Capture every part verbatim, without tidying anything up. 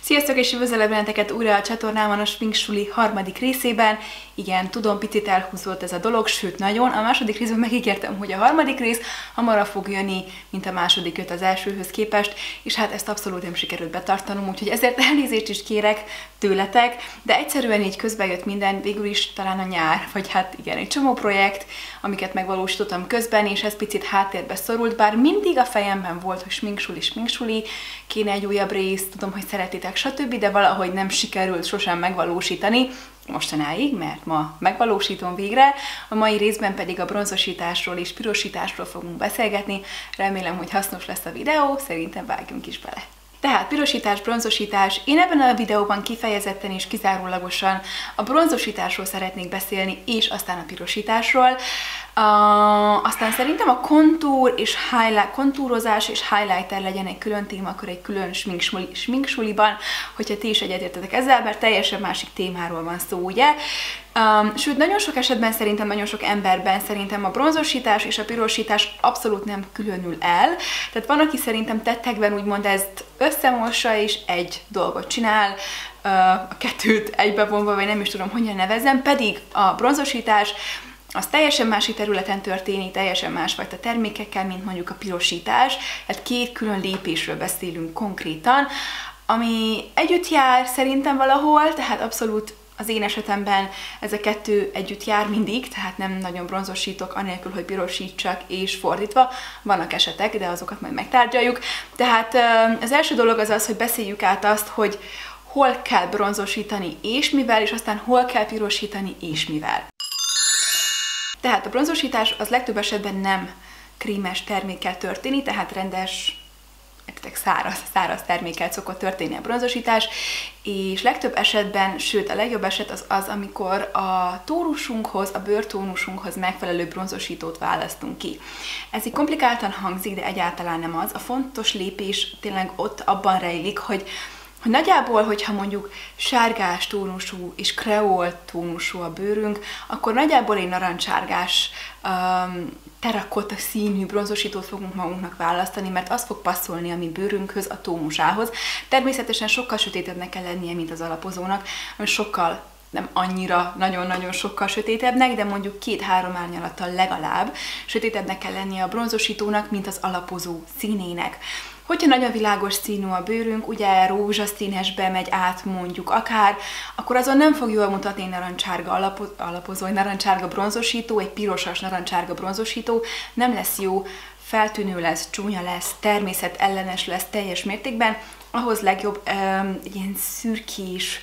Sziasztok, és üdvözöllek benneteket újra a csatornámon a Smink Suli harmadik részében. Igen, tudom, picit elhúzott ez a dolog, sőt nagyon. A második részben megígértem, hogy a harmadik rész hamarabb fog jönni, mint a második jött az elsőhöz képest, és hát ezt abszolút nem sikerült betartanom, úgyhogy ezért elnézést is kérek tőletek, de egyszerűen így közben jött minden, végül is talán a nyár, vagy hát igen, egy csomó projekt, amiket megvalósítottam közben, és ez picit háttérbe szorult, bár mindig a fejemben volt, hogy Smink Suli, Smink Suli, kéne egy újabb rész, tudom, hogy szeretitek, stb., de valahogy nem sikerült sosem megvalósítani mostanáig, mert ma megvalósítom végre. A mai részben pedig a bronzosításról és pirosításról fogunk beszélgetni. Remélem, hogy hasznos lesz a videó, szerintem vágjunk is bele. Tehát pirosítás, bronzosítás. Én ebben a videóban kifejezetten és kizárólagosan a bronzosításról szeretnék beszélni, és aztán a pirosításról. Uh, aztán szerintem a kontúr és highlight, kontúrozás és highlighter legyen egy külön téma, akkor egy külön sminksuliban, hogyha ti is egyetértetek ezzel, mert teljesen másik témáról van szó, ugye? Um, sőt, nagyon sok esetben szerintem, nagyon sok emberben szerintem a bronzosítás és a pirosítás abszolút nem különül el. Tehát van, aki szerintem tettekben úgymond ezt összemossa és egy dolgot csinál, uh, a kettőt egybevonva, vagy nem is tudom, hogyan nevezem, pedig a bronzosítás az teljesen másik területen történik, teljesen másfajta termékekkel, mint mondjuk a pirosítás. Tehát két külön lépésről beszélünk konkrétan, ami együtt jár szerintem valahol, tehát abszolút az én esetemben ez a kettő együtt jár mindig, tehát nem nagyon bronzosítok anélkül, hogy pirosítsak, és fordítva. Vannak esetek, de azokat majd megtárgyaljuk. Tehát az első dolog az az, hogy beszéljük át azt, hogy hol kell bronzosítani és mivel, és aztán hol kell pirosítani és mivel. Tehát a bronzosítás az legtöbb esetben nem krímes termékkel történik, tehát rendes, száraz, száraz termékkel szokott történni a bronzosítás, és legtöbb esetben, sőt a legjobb eset az az, amikor a tónusunkhoz, a bőrtónusunkhoz megfelelő bronzosítót választunk ki. Ez így komplikáltan hangzik, de egyáltalán nem az. A fontos lépés tényleg ott abban rejlik, hogy hogy nagyjából, hogyha mondjuk sárgás tónusú és kreol tónusú a bőrünk, akkor nagyjából egy narancsárgás um, terrakotta színű bronzosítót fogunk magunknak választani, mert az fog passzolni a mi bőrünkhöz, a tónusához. Természetesen sokkal sötétebbnek kell lennie, mint az alapozónak, sokkal nem annyira, nagyon-nagyon sokkal sötétebbnek, de mondjuk két-három árnyalattal legalább sötétebbnek kell lennie a bronzosítónak, mint az alapozó színének. Hogyha nagyon világos színű a bőrünk, ugye rózsaszínesbe megy át mondjuk akár, akkor azon nem fog jól mutatni egy narancsárga alapo alapozó, egy narancsárga bronzosító, egy pirosas narancsárga bronzosító, nem lesz jó, feltűnő lesz, csúnya lesz, természetellenes lesz teljes mértékben, ahhoz legjobb um, ilyen szürkés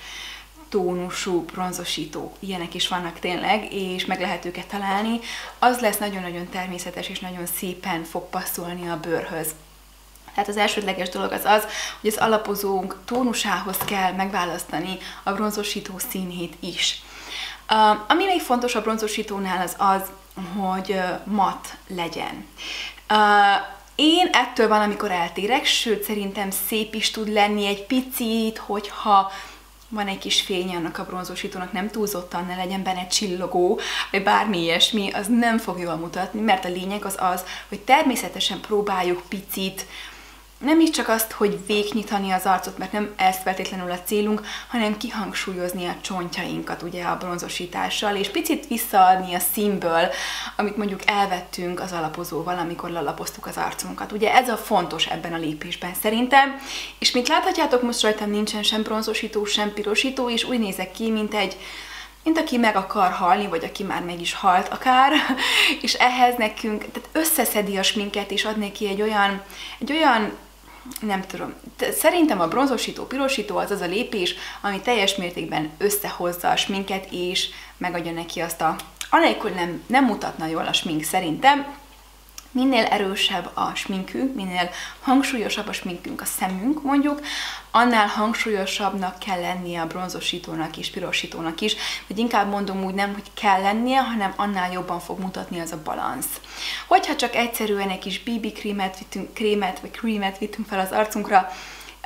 tónusú bronzosító. Ilyenek is vannak tényleg, és meg lehet őket találni. Az lesz nagyon-nagyon természetes, és nagyon szépen fog passzolni a bőrhöz. Tehát az elsődleges dolog az az, hogy az alapozónk tónusához kell megválasztani a bronzosító színét is. Uh, ami még fontos a bronzosítónál az az, hogy uh, mat legyen. Uh, én ettől van, amikor eltérek, sőt szerintem szép is tud lenni egy picit, hogyha van egy kis fény annak a bronzosítónak, nem túlzottan, ne legyen benne csillogó, vagy bármi ilyesmi, az nem fog jól mutatni, mert a lényeg az az, hogy természetesen próbáljuk picit, nem is csak azt, hogy végnyitani az arcot, mert nem ez feltétlenül a célunk, hanem kihangsúlyozni a csontjainkat ugye a bronzosítással, és picit visszaadni a színből, amit mondjuk elvettünk az alapozóval, amikor lalapoztuk az arcunkat. Ugye ez a fontos ebben a lépésben szerintem, és mint láthatjátok, most rajtam nincsen sem bronzosító, sem pirosító, és úgy nézek ki, mint egy mint aki meg akar halni, vagy aki már meg is halt akár, és ehhez nekünk, tehát összeszedi a sminket, és ad neki egy olyan, egy olyan nem tudom, szerintem a bronzosító, pirosító az az a lépés, ami teljes mértékben összehozza a sminket, és megadja neki azt a, anélkül nem, nem mutatna jól a smink szerintem. Minél erősebb a sminkünk, minél hangsúlyosabb a sminkünk, a szemünk mondjuk, annál hangsúlyosabbnak kell lennie a bronzosítónak és pirosítónak is, vagy inkább mondom úgy nem, hogy kell lennie, hanem annál jobban fog mutatni az a balansz. Hogyha csak egyszerűen egy kis bé bé krémet vittünk, krémet vagy krémet vittünk fel az arcunkra,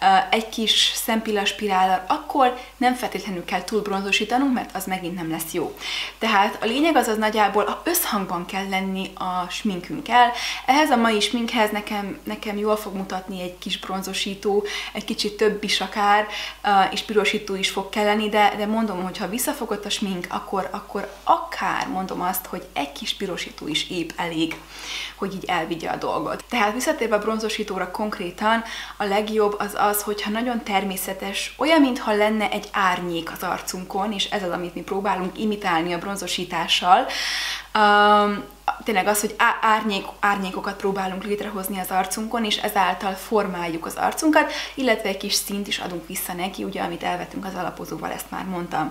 egy kis szempillaspirállal, akkor nem feltétlenül kell túl bronzosítanunk, mert az megint nem lesz jó. Tehát a lényeg az az nagyjából összhangban kell lenni a sminkünkkel. Ehhez a mai sminkhez nekem, nekem jól fog mutatni egy kis bronzosító, egy kicsit több is akár, és pirosító is fog kelleni, de, de mondom, hogy ha visszafogott a smink, akkor, akkor akár mondom azt, hogy egy kis pirosító is épp elég, hogy így elvigye a dolgot. Tehát visszatérve a bronzosítóra konkrétan, a legjobb az az, hogyha nagyon természetes, olyan, mintha lenne egy árnyék az arcunkon, és ez az, amit mi próbálunk imitálni a bronzosítással. Um, tényleg az, hogy árnyék, árnyékokat próbálunk létrehozni az arcunkon, és ezáltal formáljuk az arcunkat, illetve egy kis színt is adunk vissza neki, ugye, amit elvettünk az alapozóval, ezt már mondtam.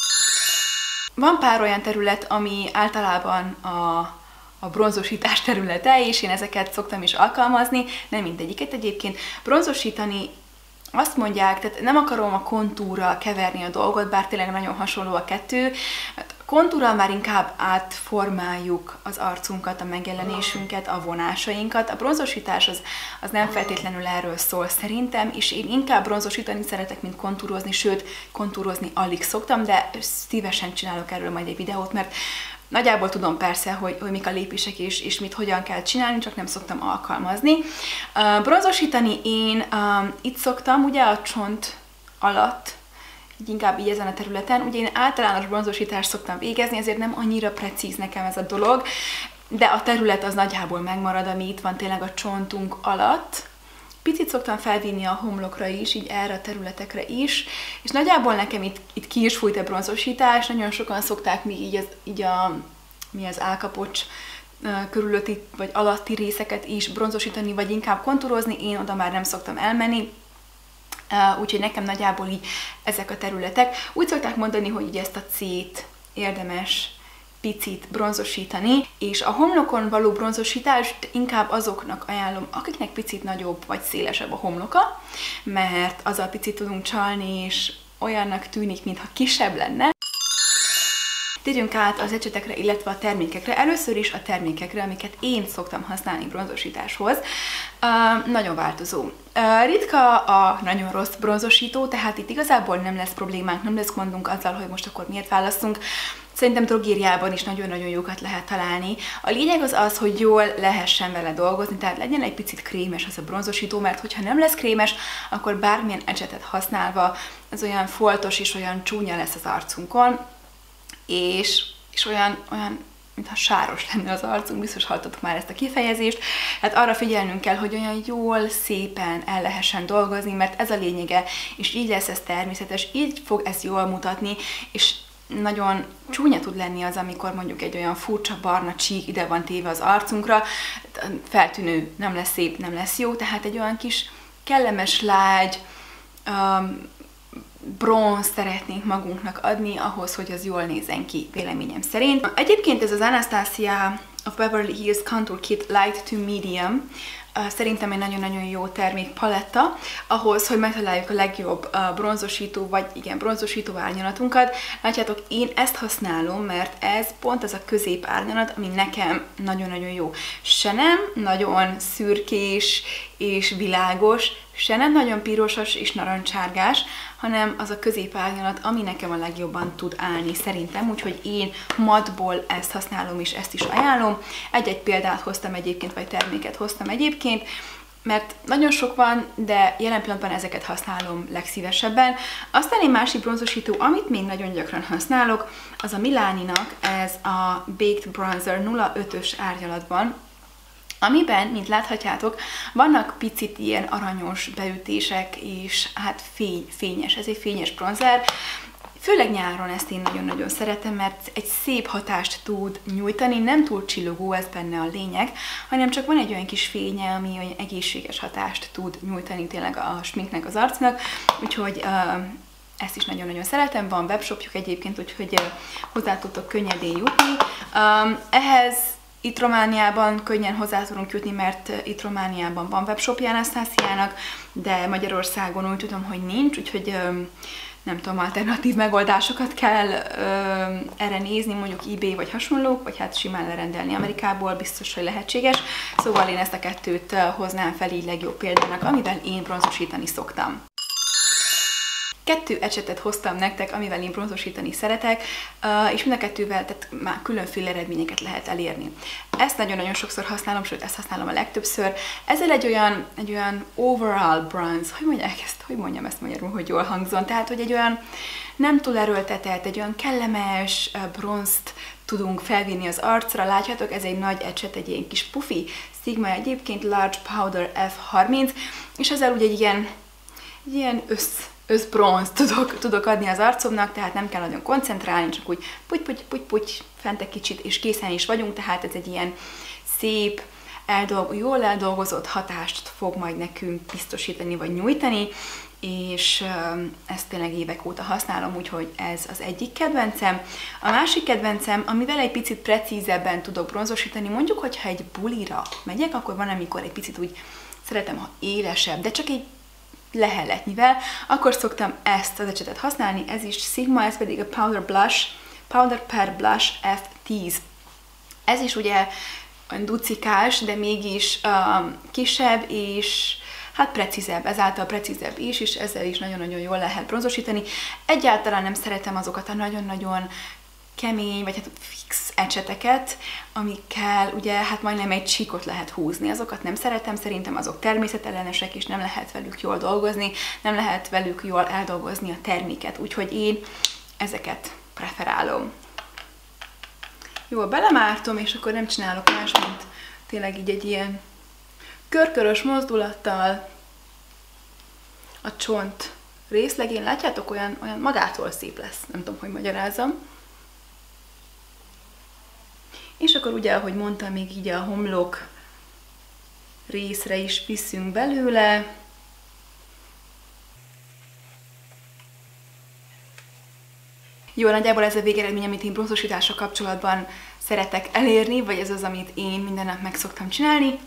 Van pár olyan terület, ami általában a, a bronzosítás területe, és én ezeket szoktam is alkalmazni, nem mindegyiket egyébként. Bronzosítani azt mondják, tehát nem akarom a kontúrral keverni a dolgot, bár tényleg nagyon hasonló a kettő. A kontúrral már inkább átformáljuk az arcunkat, a megjelenésünket, a vonásainkat. A bronzosítás az, az nem feltétlenül erről szól szerintem, és én inkább bronzosítani szeretek, mint kontúrozni, sőt, kontúrozni alig szoktam, de szívesen csinálok erről majd egy videót, mert nagyjából tudom persze, hogy, hogy mik a lépések és, és mit hogyan kell csinálni, csak nem szoktam alkalmazni. Uh, bronzosítani én um, itt szoktam, ugye a csont alatt, így inkább így ezen a területen. Ugye én általános bronzosítást szoktam végezni, ezért nem annyira precíz nekem ez a dolog, de a terület az nagyjából megmarad, ami itt van tényleg a csontunk alatt. Picit szoktam felvinni a homlokra is, így erre a területekre is, és nagyjából nekem itt, itt ki is fújt a bronzosítás, nagyon sokan szokták még így, az, így a, mi az állkapocs körülötti vagy alatti részeket is bronzosítani, vagy inkább kontúrozni, én oda már nem szoktam elmenni, úgyhogy nekem nagyjából így ezek a területek. Úgy szokták mondani, hogy így ezt a C-t érdemes picit bronzosítani, és a homlokon való bronzosítást inkább azoknak ajánlom, akiknek picit nagyobb vagy szélesebb a homloka, mert azzal picit tudunk csalni, és olyannak tűnik, mintha kisebb lenne. Térjünk át az ecsetekre, illetve a termékekre. Először is a termékekre, amiket én szoktam használni bronzosításhoz. Uh, nagyon változó. Uh, ritka a nagyon rossz bronzosító, tehát itt igazából nem lesz problémánk, nem lesz gondunk azzal, hogy most akkor miért választunk. Szerintem drogériában is nagyon-nagyon jókat lehet találni. A lényeg az az, hogy jól lehessen vele dolgozni, tehát legyen egy picit krémes az a bronzosító, mert hogyha nem lesz krémes, akkor bármilyen ecsetet használva az olyan foltos és olyan csúnya lesz az arcunkon, és, és olyan, olyan mintha sáros lenne az arcunk, biztos hallottatok már ezt a kifejezést. Hát arra figyelnünk kell, hogy olyan jól, szépen el lehessen dolgozni, mert ez a lényege, és így lesz ez természetes, így fog ez jól mutatni, és nagyon csúnya tud lenni az, amikor mondjuk egy olyan furcsa barna csík ide van téve az arcunkra, feltűnő, nem lesz szép, nem lesz jó, tehát egy olyan kis kellemes, lágy, um, bronz szeretnénk magunknak adni ahhoz, hogy az jól nézzen ki, véleményem szerint. Egyébként ez az Anastasia of Beverly Hills Contour Kit Light to Medium szerintem egy nagyon-nagyon jó termékpaletta ahhoz, hogy megtaláljuk a legjobb bronzosító, vagy igen, bronzosító árnyalatunkat. Látjátok, én ezt használom, mert ez pont az a közép árnyalat, ami nekem nagyon-nagyon jó. Se nem nagyon szürkés és világos, se nem nagyon pirosos és narancsárgás, hanem az a középárnyalat, ami nekem a legjobban tud állni szerintem, úgyhogy én matból ezt használom és ezt is ajánlom. Egy-egy példát hoztam egyébként, vagy terméket hoztam egyébként, mert nagyon sok van, de jelen pillanatban ezeket használom legszívesebben. Aztán egy másik bronzosító, amit még nagyon gyakran használok, az a Milani-nak ez a Baked Bronzer nulla ötös árnyalatban, amiben, mint láthatjátok, vannak picit ilyen aranyos beütések, és hát fény, fényes, ez egy fényes bronzer. Főleg nyáron ezt én nagyon-nagyon szeretem, mert egy szép hatást tud nyújtani, nem túl csillogó, ez benne a lényeg, hanem csak van egy olyan kis fénye, ami olyan egészséges hatást tud nyújtani tényleg a sminknek, az arcnak, úgyhogy uh, ezt is nagyon-nagyon szeretem, van webshopjuk egyébként, úgyhogy uh, hozzá tudtok könnyedén jutni. Um, ehhez itt Romániában könnyen hozzá tudunk jutni, mert itt Romániában van webshopja Anastasiának, de Magyarországon úgy tudom, hogy nincs, úgyhogy um, nem tudom, alternatív megoldásokat kell ö, erre nézni, mondjuk eBay vagy hasonlók, vagy hát simán lerendelni Amerikából, biztos, hogy lehetséges. Szóval én ezt a kettőt hoznám fel így legjobb példának, amivel én bronzosítani szoktam. Kettő ecsetet hoztam nektek, amivel én bronzosítani szeretek, és mind a kettővel tehát már különféle eredményeket lehet elérni. Ezt nagyon-nagyon sokszor használom, sőt, ezt használom a legtöbbször. Ezzel egy olyan, egy olyan overall bronze, hogy mondják ezt, hogy mondjam ezt magyarul, hogy jól hangzon, tehát, hogy egy olyan nem túl erőltetett, egy olyan kellemes bronzt tudunk felvinni az arcra. Látjátok, ez egy nagy ecset, egy ilyen kis pufi Sigma egyébként, Large Powder F harminc, és ezzel ugye egy ilyen, egy ilyen össz összbronzt tudok, tudok adni az arcomnak, tehát nem kell nagyon koncentrálni, csak úgy puty-puty-puty-puty fent egy kicsit, és készen is vagyunk, tehát ez egy ilyen szép, eldolg, jól eldolgozott hatást fog majd nekünk biztosítani, vagy nyújtani, és ezt tényleg évek óta használom, úgyhogy ez az egyik kedvencem. A másik kedvencem, amivel egy picit precízebben tudok bronzosítani, mondjuk, hogyha egy bulira megyek, akkor van, amikor egy picit úgy szeretem, ha élesebb, de csak egy lehelletnyivel, akkor szoktam ezt az ecsetet használni, ez is Sigma, ez pedig a Powder Blush, Powder Per Blush F tíz. Ez is ugye ducikás, de mégis uh, kisebb és hát precízebb, ezáltal precízebb is, és ezzel is nagyon-nagyon jól lehet bronzosítani. Egyáltalán nem szeretem azokat a nagyon-nagyon kemény, vagy hát fix ecseteket, amikkel ugye hát majdnem egy csíkot lehet húzni. Azokat nem szeretem, szerintem azok természetellenesek, és nem lehet velük jól dolgozni, nem lehet velük jól eldolgozni a terméket, úgyhogy én ezeket preferálom. Jól belemártom, és akkor nem csinálok más, mint tényleg így egy ilyen körkörös mozdulattal a csont részlegén. Látjátok, olyan, olyan magától szép lesz, nem tudom, hogy magyarázzam. És akkor ugye, ahogy mondtam, még így a homlok részre is viszünk belőle. Jó, nagyjából ez a végeredmény, amit én bronzosítással kapcsolatban szeretek elérni, vagy ez az, amit én minden nap meg szoktam csinálni.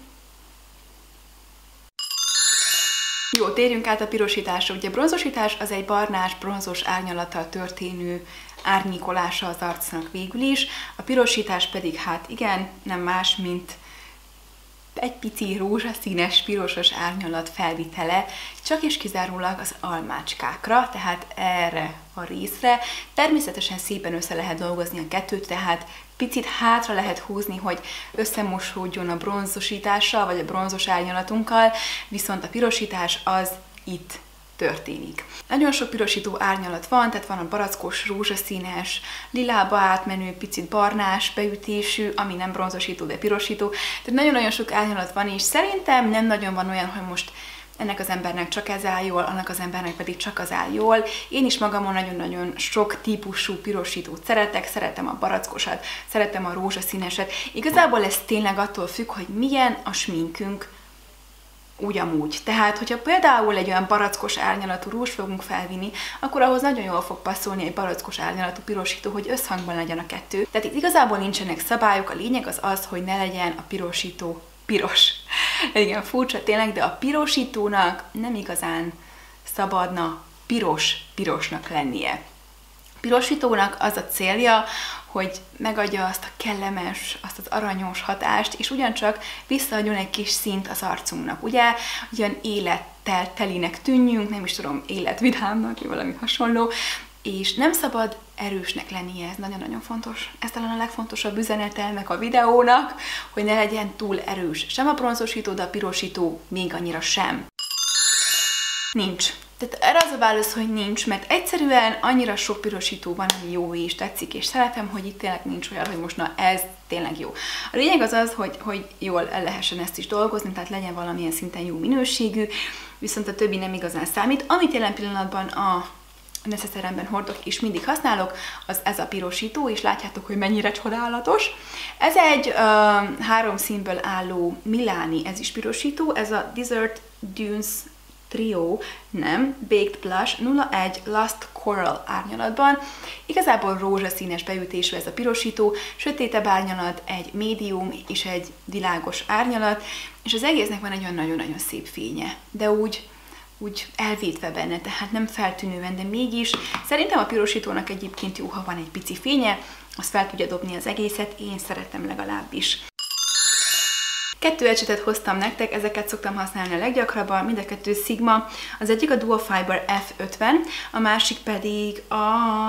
Jó, térjünk át a pirosításra. Ugye a bronzosítás az egy barnás, bronzos árnyalattal történő árnyékolása az arcnak végül is. A pirosítás pedig hát igen, nem más, mint egy pici rózsaszínes, pirosos árnyalat felvitele, csak és kizárólag az almácskákra, tehát erre a részre. Természetesen szépen össze lehet dolgozni a kettőt, tehát picit hátra lehet húzni, hogy összemosódjon a bronzosítással, vagy a bronzos árnyalatunkkal, viszont a pirosítás az itt történik. Nagyon sok pirosító árnyalat van, tehát van a barackos, rózsaszínes, lilába átmenő, picit barnás beütésű, ami nem bronzosító, de pirosító. Tehát nagyon-nagyon sok árnyalat van, és szerintem nem nagyon van olyan, hogy most ennek az embernek csak ez áll jól, annak az embernek pedig csak az áll jól. Én is magamon nagyon-nagyon sok típusú pirosítót szeretek, szeretem a barackosat, szeretem a rózsaszíneset. Igazából ez tényleg attól függ, hogy milyen a sminkünk, úgy amúgy. Tehát, hogyha például egy olyan barackos árnyalatú rúzs fogunk felvinni, akkor ahhoz nagyon jól fog passzolni egy barackos árnyalatú pirosító, hogy összhangban legyen a kettő. Tehát itt igazából nincsenek szabályok, a lényeg az az, hogy ne legyen a pirosító piros. Igen, furcsa tényleg, de a pirosítónak nem igazán szabadna piros-pirosnak lennie. A pirosítónak az a célja, hogy megadja azt a kellemes, azt az aranyos hatást, és ugyancsak visszaadjon egy kis szint az arcunknak. Ugye, olyan élettel telinek tűnjünk, nem is tudom, életvidámnak, vagy valami hasonló, és nem szabad erősnek lennie, ez nagyon-nagyon fontos. Ez talán a legfontosabb üzenete ennek a videónak, hogy ne legyen túl erős sem a bronzosító, de a pirosító még annyira sem. Nincs. Tehát erre az a válasz, hogy nincs, mert egyszerűen annyira sok pirosító van, ami jó és tetszik, és szeretem, hogy itt tényleg nincs olyan, hogy most na ez tényleg jó. A lényeg az az, hogy, hogy jól el lehessen ezt is dolgozni, tehát legyen valamilyen szinten jó minőségű, viszont a többi nem igazán számít. Amit jelen pillanatban a necessaremben hordok és mindig használok, az ez a pirosító, és látjátok, hogy mennyire csodálatos. Ez egy uh, három színből álló Milani, ez is pirosító, ez a Desert Dunes Trio, nem, Baked Blush nulla egy Last Coral árnyalatban. Igazából rózsaszínes beütésű ez a pirosító, sötétebb árnyalat, egy médium és egy világos árnyalat, és az egésznek van egy olyan nagyon-nagyon szép fénye, de úgy úgy elvétve benne, tehát nem feltűnően, de mégis szerintem a pirosítónak egyébként jó, ha van egy pici fénye, az fel tudja dobni az egészet, én szeretem legalábbis. Kettő ecsetet hoztam nektek, ezeket szoktam használni a leggyakrabban, mind a kettő Sigma. Az egyik a Dual Fiber F ötven, a másik pedig a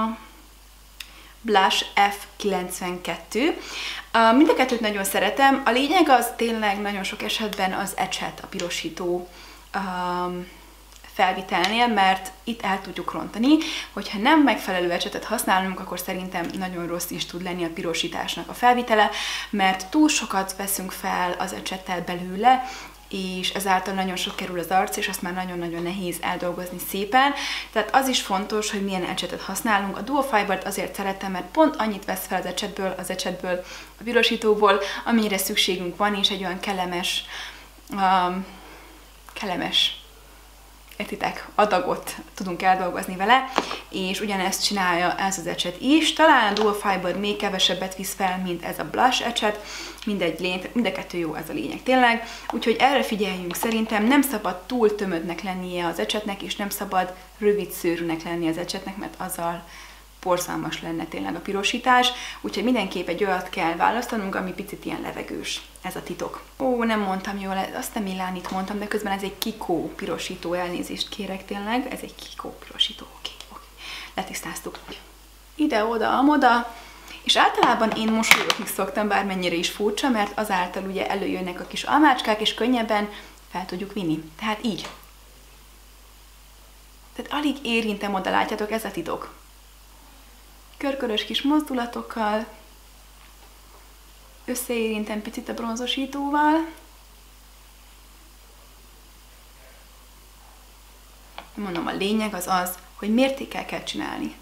Blush F kilencvenkettő. Mind a kettőt nagyon szeretem. A lényeg az tényleg nagyon sok esetben az ecset, a pirosító um, felvitelnél, mert itt el tudjuk rontani, hogyha nem megfelelő ecsetet használunk, akkor szerintem nagyon rossz is tud lenni a pirosításnak a felvitele, mert túl sokat veszünk fel az ecsettel belőle, és ezáltal nagyon sok kerül az arc, és azt már nagyon-nagyon nehéz eldolgozni szépen. Tehát az is fontos, hogy milyen ecsetet használunk. A Dual Fibert azért szeretem, mert pont annyit vesz fel az ecsetből, az ecsetből, a pirosítóból, amire szükségünk van, és egy olyan kellemes, um, kellemes értitek, adagot tudunk eldolgozni vele, és ugyanezt csinálja ez az ecset is. Talán a Dual Fiber még kevesebbet visz fel, mint ez a Blush ecset, mindegy lény, mind a kettő jó, ez a lényeg tényleg. Úgyhogy erre figyeljünk, szerintem nem szabad túl tömödnek lennie az ecsetnek, és nem szabad rövid szőrűnek lennie az ecsetnek, mert azzal borzalmas lenne tényleg a pirosítás, úgyhogy mindenképp egy olyat kell választanunk, ami picit ilyen levegős. Ez a titok. Ó, nem mondtam jól, azt nem Milánit mondtam, de közben ez egy Kiko pirosító, elnézést kérek tényleg, ez egy Kiko pirosító, oké, oké, letisztáztuk. Ide-oda, amoda, és általában én mosolyogni szoktam, bármennyire is furcsa, mert azáltal ugye előjönnek a kis almácskák, és könnyebben fel tudjuk vinni. Tehát így. Tehát alig érintem oda, látjátok, ez a titok. Körkörös kis mozdulatokkal, összeérintem picit a bronzosítóval. Mondom, a lényeg az az, hogy mértékkel kell csinálni.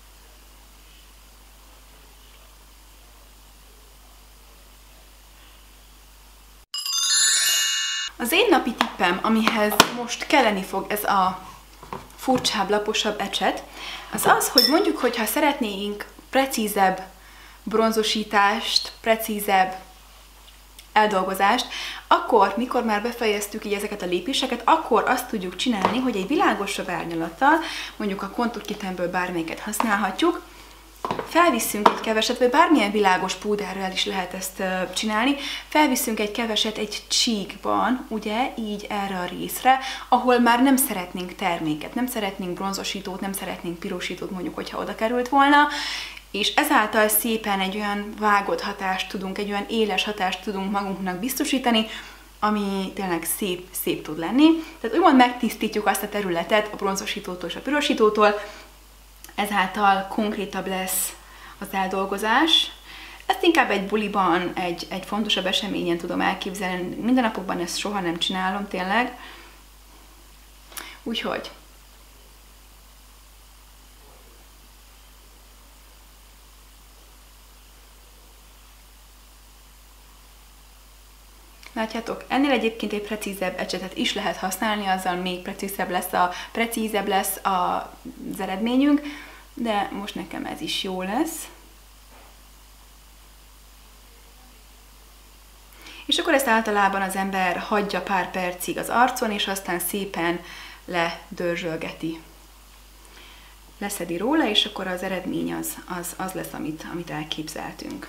Az én napi tippem, amihez most kelleni fog ez a furcsább, laposabb ecset, az az, hogy mondjuk, hogyha szeretnénk precízebb bronzosítást, precízebb eldolgozást, akkor, mikor már befejeztük így ezeket a lépéseket, akkor azt tudjuk csinálni, hogy egy világosabb árnyalattal, mondjuk a kontúrkitemből bármelyiket használhatjuk, felvisszünk egy keveset, vagy bármilyen világos púderrel is lehet ezt csinálni, felviszünk egy keveset egy csíkban, ugye, így erre a részre, ahol már nem szeretnénk terméket, nem szeretnénk bronzosítót, nem szeretnénk pirosítót, mondjuk, hogyha oda került volna, és ezáltal szépen egy olyan vágott hatást tudunk, egy olyan éles hatást tudunk magunknak biztosítani, ami tényleg szép, szép tud lenni. Tehát úgymond megtisztítjuk azt a területet a bronzosítótól és a pirosítótól, ezáltal konkrétabb lesz az eldolgozás. Ezt inkább egy buliban, egy, egy fontosabb eseményen tudom elképzelni, mindennapokban ezt soha nem csinálom tényleg. Úgyhogy látjátok, ennél egyébként egy precízebb ecsetet is lehet használni, azzal még precízebb lesz, a, precízebb lesz az eredményünk, de most nekem ez is jó lesz. És akkor ezt általában az ember hagyja pár percig az arcon, és aztán szépen ledörzsölgeti. Leszedi róla, és akkor az eredmény az, az, az lesz, amit, amit elképzeltünk.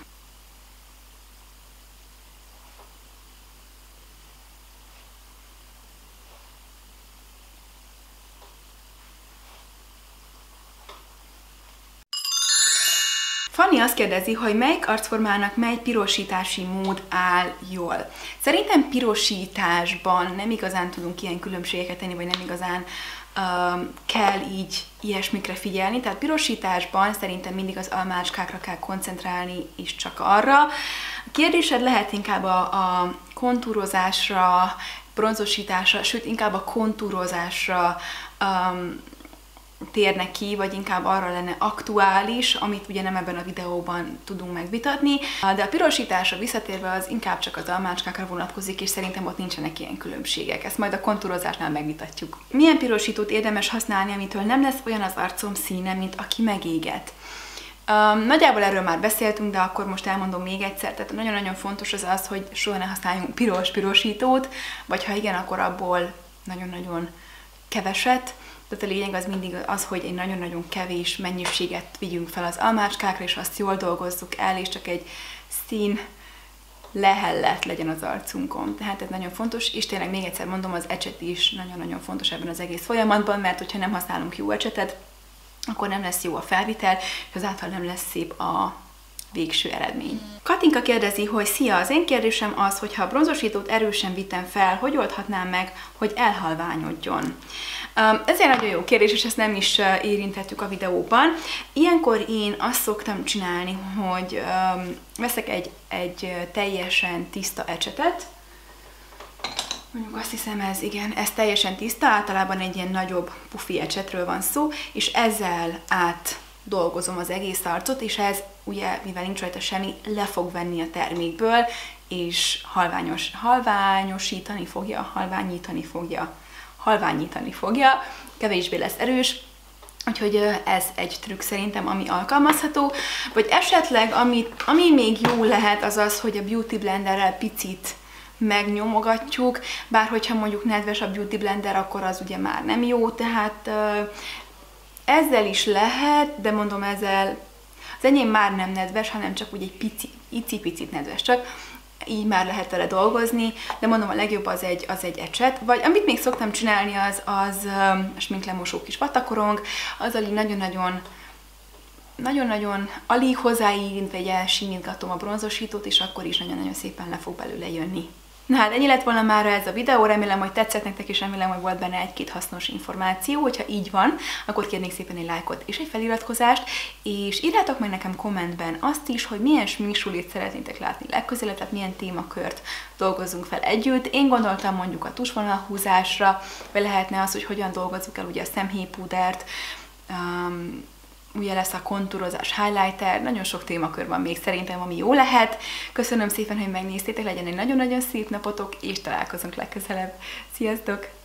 Fanni azt kérdezi, hogy melyik arcformának mely pirosítási mód áll jól. Szerintem pirosításban nem igazán tudunk ilyen különbségeket tenni, vagy nem igazán uh, kell így ilyesmikre figyelni. Tehát pirosításban szerintem mindig az almácskákra kell koncentrálni, és csak arra. A kérdésed lehet inkább a, a kontúrozásra, bronzosításra, sőt inkább a kontúrozásra um, térnek ki, vagy inkább arra lenne aktuális, amit ugye nem ebben a videóban tudunk megvitatni, de a pirosításra visszatérve az inkább csak az almácskákra vonatkozik, és szerintem ott nincsenek ilyen különbségek. Ezt majd a kontúrozásnál megvitatjuk. Milyen pirosítót érdemes használni, amitől nem lesz olyan az arcom színe, mint aki megéget? Um, nagyjából erről már beszéltünk, de akkor most elmondom még egyszer. Tehát nagyon-nagyon fontos az az, hogy soha ne használjunk piros pirosítót, vagy ha igen, akkor abból nagyon-nagyon keveset, tehát a lényeg az mindig az, hogy egy nagyon-nagyon kevés mennyiséget vigyünk fel az almácskákra, és azt jól dolgozzuk el, és csak egy szín lehellet legyen az arcunkon. Tehát ez nagyon fontos, és tényleg még egyszer mondom, az ecset is nagyon-nagyon fontos ebben az egész folyamatban, mert hogyha nem használunk jó ecsetet, akkor nem lesz jó a felvitel, és azáltal nem lesz szép a végső eredmény. Katinka kérdezi, hogy szia, az én kérdésem az, hogy ha a bronzosítót erősen vitem fel, hogy oldhatnám meg, hogy elhalványodjon? Ez egy nagyon jó kérdés, és ezt nem is érintettük a videóban. Ilyenkor én azt szoktam csinálni, hogy veszek egy, egy teljesen tiszta ecsetet, mondjuk azt hiszem ez, igen, ez teljesen tiszta, általában egy ilyen nagyobb pufi ecsetről van szó, és ezzel át dolgozom az egész arcot, és ez ugye, mivel nincs rajta semmi, le fog venni a termékből, és halványos, halványosítani fogja, halványítani fogja, halványítani fogja, kevésbé lesz erős, úgyhogy ez egy trükk szerintem, ami alkalmazható, vagy esetleg, ami, ami még jó lehet, az az, hogy a Beauty Blenderrel picit megnyomogatjuk, bár hogyha mondjuk nedves a Beauty Blender, akkor az ugye már nem jó, tehát ezzel is lehet, de mondom ezzel, az enyém már nem nedves, hanem csak úgy egy pici, icipicit nedves, csak így már lehet vele dolgozni, de mondom a legjobb az egy, az egy ecset, vagy amit még szoktam csinálni az, az a sminklemosó kis vatakorong, azzal így nagyon-nagyon nagyon-nagyon alig hozzáérintve egy elsimítgatom a bronzosítót, és akkor is nagyon-nagyon szépen le fog belőle jönni. Na hát ennyi lett volna már ez a videó, remélem, hogy tetszett nektek, és remélem, hogy volt benne egy-két hasznos információ. Hogyha így van, akkor kérnék szépen egy lájkot és egy feliratkozást, és írjátok meg nekem kommentben azt is, hogy milyen sminksulit szeretnétek látni legközelebb, tehát milyen témakört dolgozzunk fel együtt. Én gondoltam mondjuk a tusvonalhúzásra, vagy lehetne az, hogy hogyan dolgozzuk el ugye a szemhéjpúdert, um, ugye lesz a kontúrozás, highlighter, nagyon sok témakör van még szerintem, ami jó lehet. Köszönöm szépen, hogy megnéztétek, legyen egy nagyon-nagyon szép napotok, és találkozunk legközelebb. Sziasztok!